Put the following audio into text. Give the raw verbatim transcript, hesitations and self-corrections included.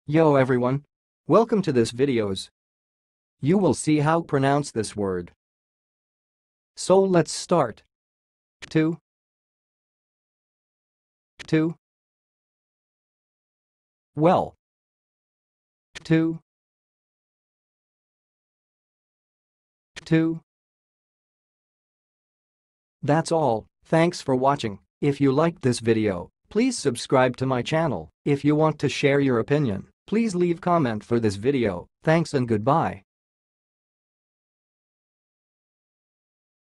Yo everyone! Welcome to this videos. You will see how to pronounce this word. So let's start. Two. Two. Well. Two. Two. That's all. Thanks for watching. If you liked this video, please subscribe to my channel. If you want to share your opinion, please leave comment for this video. Thanks and goodbye.